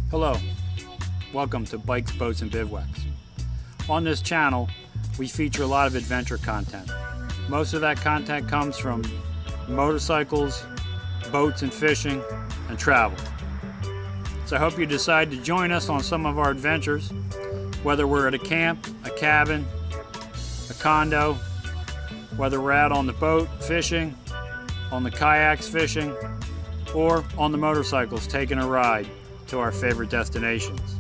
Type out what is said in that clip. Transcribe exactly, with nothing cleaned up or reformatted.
Hello, welcome to Bikes, Boats, and Bivouacs. On this channel, we feature a lot of adventure content. Most of that content comes from motorcycles, boats and fishing, and travel. So I hope you decide to join us on some of our adventures, whether we're at a camp, a cabin, a condo, whether we're out on the boat fishing, on the kayaks fishing, or on the motorcycles taking a ride to our favorite destinations.